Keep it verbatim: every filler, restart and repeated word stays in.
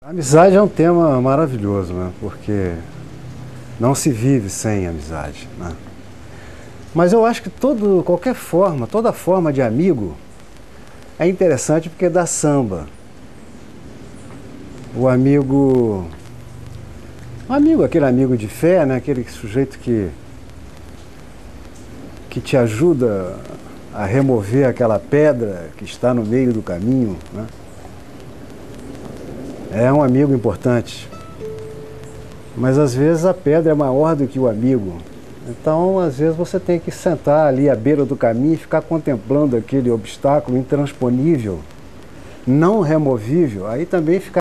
Amizade é um tema maravilhoso, né? Porque não se vive sem amizade, né? Mas eu acho que todo, qualquer forma, toda forma de amigo é interessante porque dá samba. O amigo, o amigo, aquele amigo de fé, né? Aquele sujeito que, que te ajuda a remover aquela pedra que está no meio do caminho, né? É um amigo importante, mas às vezes a pedra é maior do que o amigo. Então, às vezes você tem que sentar ali à beira do caminho e ficar contemplando aquele obstáculo intransponível, não removível, aí também fica